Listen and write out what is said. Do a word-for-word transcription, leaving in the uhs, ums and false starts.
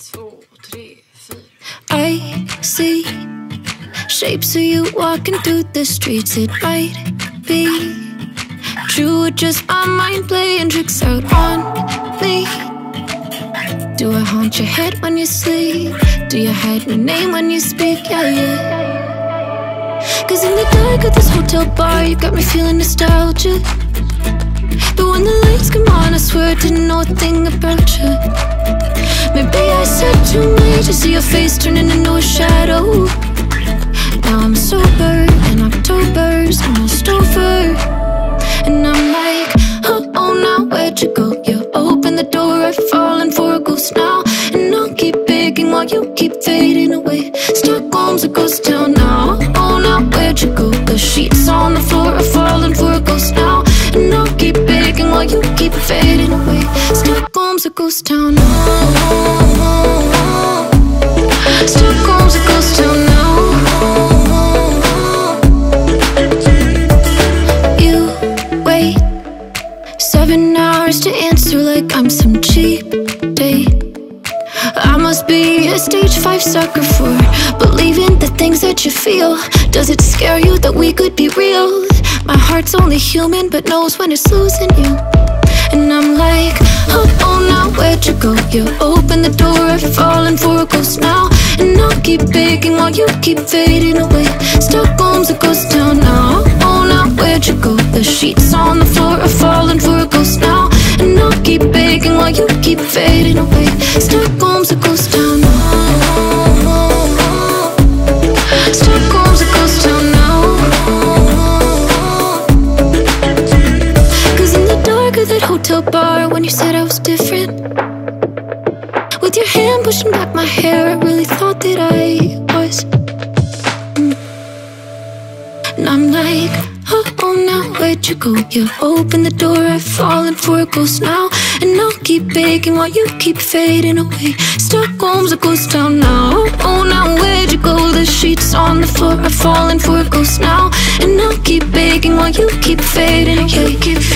två, tre, fyra. I see shapes of you walking through the streets. It might be true, or just my mind playing tricks out on me. Do I haunt your head when you sleep? Do you hide my name when you speak? Yeah, yeah. Cause in the dark of this hotel bar, you got me feeling nostalgia. But when the lights come on, I swear I didn't know a thing about you. Maybe I said too much to see your face turning into a shadow. Now I'm sober and October's almost over. And I'm like, oh, oh, now where'd you go? You open the door, I've fallen for a ghost now. And I'll keep begging while you keep fading away. Stockholm's a ghost town now. Oh, now where'd you go? The sheets on the floor are falling for a ghost now. And I'll keep begging while you keep fading away. Stockholm's a ghost town now. Stockholm's a ghost town now. You wait seven hours to answer like I'm some cheap date. I must be a stage five sucker for believing the things that you feel. Does it scare you that we could be real? My heart's only human but knows when it's losing you. And I'm like, oh, oh, now where'd you go? You open the door, I've fallen for a ghost now. And I'll keep begging while you keep fading away. Stockholm's a ghost town now. Oh, now where'd you go? The sheets on the floor are falling for a ghost now. And I'll keep begging while you keep fading away. Stockholm's a ghost town now. Stockholm's a ghost town now. Cause in the dark of that hotel bar, when you said I was different, with your hand pushing back my hair, I really thought that I was. mm. And I'm like, oh, oh, now where'd you go? You open the door, I've fallen for a ghost now. And I'll keep begging while you keep fading away. Stockholm's a ghost town now. Oh, now where'd you go? The sheets on the floor are falling for a ghost now. And I'll keep begging while you keep fading away. Keep